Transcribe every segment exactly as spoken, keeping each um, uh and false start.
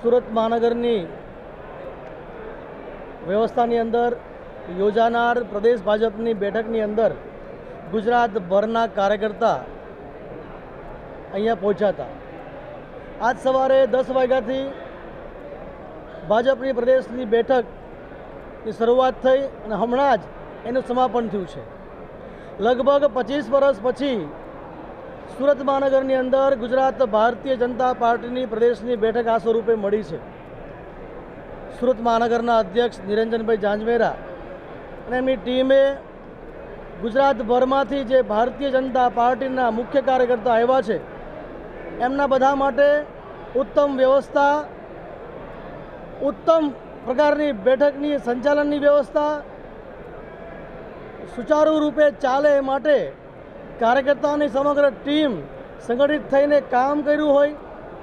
સુરત મહાનગરની વ્યવસ્થાની અંદર યોજાનાર પ્રદેશ ભાજપની બેઠકની અંદર ગુજરાતભરના કાર્યકર્તા અહીંયા પહોંચ્યા હતા। આજ સવારે દસ વાગ્યાથી ભાજપની પ્રદેશની બેઠકની શરૂઆત થઈ અને હમણાં જ એનું સમાપન થયું છે। લગભગ પચીસ વર્ષ પછી સુરત મહાનગરની અંદર ગુજરાત ભારતીય જનતા પાર્ટીની પ્રદેશની બેઠક આ સ્વરૂપે મળી છે। સુરત મહાનગરના અધ્યક્ષ નિરંજનભાઈ જાંજમેરા અને એમની ટીમે ગુજરાતભરમાંથી જે ભારતીય જનતા પાર્ટીના મુખ્ય કાર્યકર્તા આવ્યા છે એમના બધા માટે ઉત્તમ વ્યવસ્થા, ઉત્તમ પ્રકારની બેઠકની સંચાલનની વ્યવસ્થા સુચારુ રૂપે ચાલે એ માટે કાર્યકર્તાઓની સમગ્ર ટીમ સંગઠિત થઈને કામ કર્યું હોય।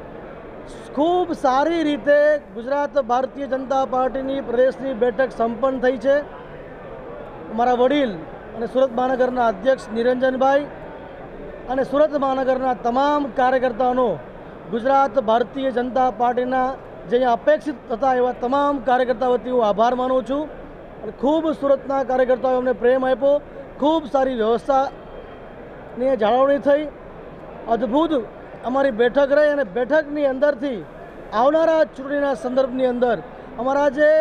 ખૂબ સારી રીતે ગુજરાત ભારતીય જનતા પાર્ટીની પ્રદેશની બેઠક સંપન્ન થઈ છે। અમારા વડીલ અને સુરત મહાનગરના અધ્યક્ષ નિરંજનભાઈ અને સુરત મહાનગરના તમામ કાર્યકર્તાઓનો ગુજરાત ભારતીય જનતા પાર્ટીના જે અપેક્ષિત હતા એવા તમામ કાર્યકર્તા વતી હું આભાર માનું છું અને ખૂબ સુરતના કાર્યકર્તાઓએ અમને પ્રેમ આપ્યો। ખૂબ સારી વ્યવસ્થાની જાળવણી થઈ, અદ્ભુત અમારી બેઠક રહી અને બેઠકની અંદરથી આવનારા ચૂંટણીના સંદર્ભની અંદર અમારા જે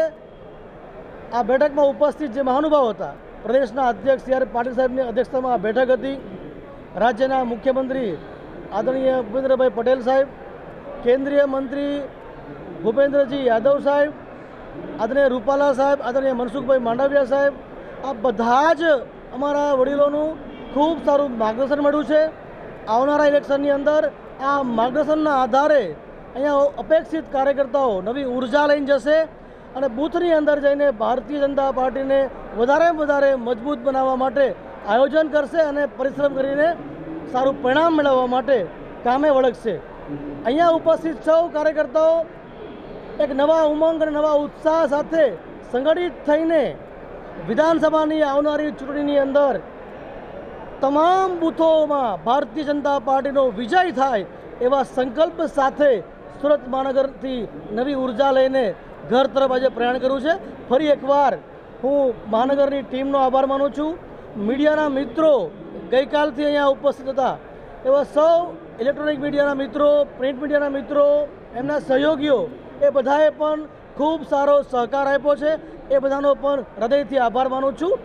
આ બેઠકમાં ઉપસ્થિત જે મહાનુભાવ હતા, પ્રદેશના અધ્યક્ષ સી આર પાટીલ સાહેબની અધ્યક્ષતામાં આ બેઠક હતી। રાજ્યના મુખ્યમંત્રી આદરણીય ભૂપેન્દ્રભાઈ પટેલ સાહેબ, કેન્દ્રીય મંત્રી ભૂપેન્દ્રજી યાદવ સાહેબ, આદરણીય રૂપાલા સાહેબ, આદરણીય મનસુખભાઈ માંડવિયા સાહેબ, આ બધા જ અમારા વડીલોનું ખૂબ સારું માર્ગદર્શન મળ્યું છે। આવનારા ઇલેક્શનની અંદર આ માર્ગદર્શનના આધારે અહીંયા અપેક્ષિત કાર્યકર્તાઓ નવી ઉર્જા લઈને જશે અને બૂથની અંદર જઈને ભારતીય જનતા પાર્ટીને વધારે વધારે મજબૂત બનાવવા માટે આયોજન કરશે અને પરિશ્રમ કરીને સારું પરિણામ મેળવવા માટે કામે વળગશે। અહીંયા ઉપસ્થિત સૌ કાર્યકર્તાઓ એક નવા ઉમંગ અને નવા ઉત્સાહ સાથે સંગઠિત થઈને વિધાનસભાની આવનારી ચૂંટણીની અંદર તમામ બૂથોમાં ભારતીય જનતા પાર્ટીનો વિજય થાય એવા સંકલ્પ સાથે સુરત મહાનગરથી નવી ઉર્જા લઈને ઘર તરફ આજે પ્રયાણ કર્યું છે। ફરી એકવાર હું મહાનગરની ટીમનો આભાર માનું છું। મીડિયાના મિત્રો ગઈકાલથી અહીંયા ઉપસ્થિત હતા એવા સૌ ઇલેક્ટ્રોનિક મીડિયાના મિત્રો, પ્રિન્ટ મીડિયાના મિત્રો, એમના સહયોગીઓ એ બધાએ પણ ખૂબ સારો સહકાર આપ્યો છે। એ બધાનો પણ હૃદયથી આભાર માનું છું।